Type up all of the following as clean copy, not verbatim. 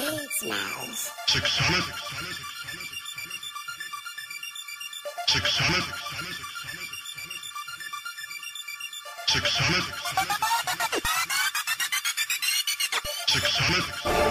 Smells. 600. 600. 600. 600.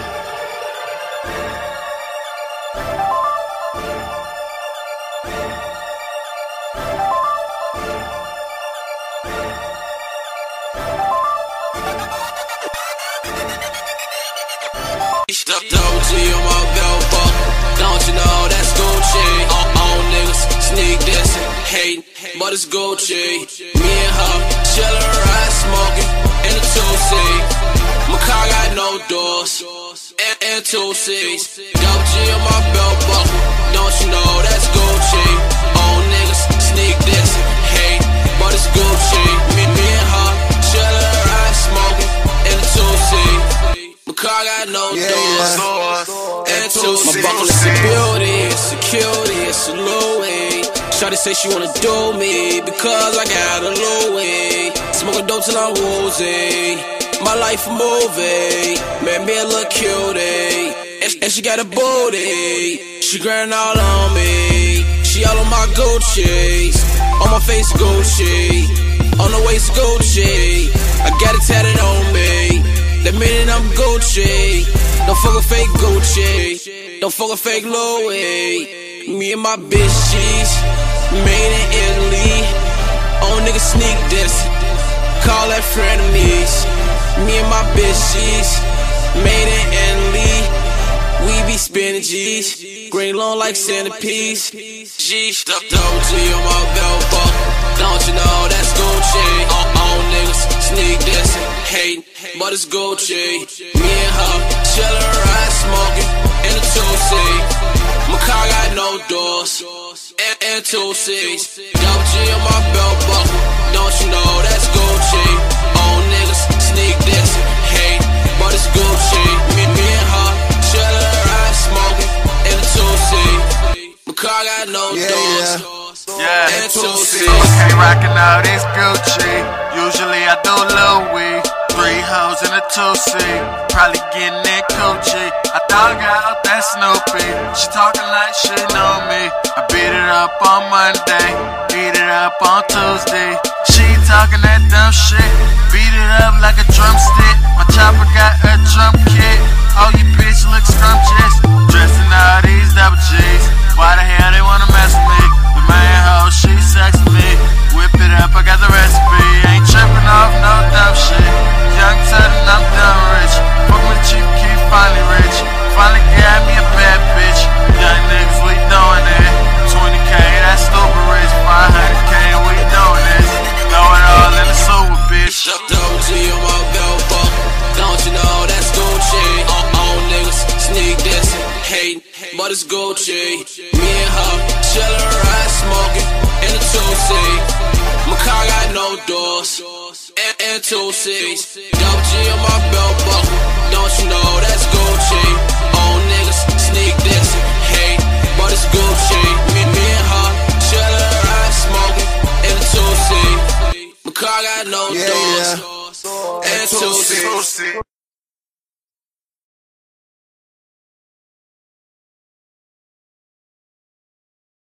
Stuck OG on my belt buckle, don't you know that's Gucci? All niggas sneak dissing, hating, but it's Gucci. Me and her chillin', ride, smoking in the 2-seat. My car got no doors and 2 seats. Double G on my belt buckle, don't you know that's Gucci? All niggas sneak dissing, hating, but it's Gucci. Me and her chillin', ride, smoking in the 2-seat. My car got no doors and 2 seats. My buckle is a beauty, it's a cutie, it's a Louis. Shawty say she wanna do me because I got a Louis. Smoking dope till I'm woozy. My life a movie, man, me a little cutie. And she got a booty, she grindin' all on me. She all on my Gucci's, on my face Gucci, on the waist Gucci. I got it tatted on me. That meaning I'm Gucci. Don't fuck a fake Gucci, don't fuck a fake Louis. Me and my bitches made in Italy. On niggas sneak this, call that frenemies. Me and my bitches made in Italy. We be spinning G's, green long like centipedes. G stuck OG on my belt buckle, don't you know that's Gucci? All niggas sneak dissing, hating, but it's Gucci. Me and her chillin', ride, smoking in the 2-seat. My car got no doors and 2 seats. Double G on my belt buckle, don't you know that's Gucci? All niggas sneak dissing, hating, but it's Gucci. Me and her chillin', ride, smoking in the 2-seat. My car got no doors and 2 seats. Okay, rockin' all this Gucci. Usually I do Louis. 3 hoes in a 2-seat, probably getting that coochie. I dog out that Snoopy, she talking like she know me. I beat it up on Monday, beat it up on Tuesday. She talking that dumb shit, beat it up like a drumstick. My chopper got a drum kit, oh you bitch look scrumptious. Dressing all these double G's, why the hell they wanna mess with me? The main hoe, she sexing me, whip it up, I got the recipe. Ain't tripping off no dumb shit. Young Sudden, I'm done rich. Fuck with Chief Keef, finally rich. Finally got me a bad bitch. Young niggas, we doing it. 20K, that's stupid rich. 500K, we doing this. Throw it all in the sewer, bitch. Stuck OG on my belt buckle, don't you know that's Gucci? All niggas sneak dissing, hating, but it's Gucci. Me and her chillin', ride, smoking in the 2-seat. My car got no doors and 2 seats. Double G on my belt buckle, don't you know that's Gucci? All niggas sneak dissing, hate, but it's Gucci. Me and her chillin', ride, smoking in the 2-seat. My car got no doors and 2 seats.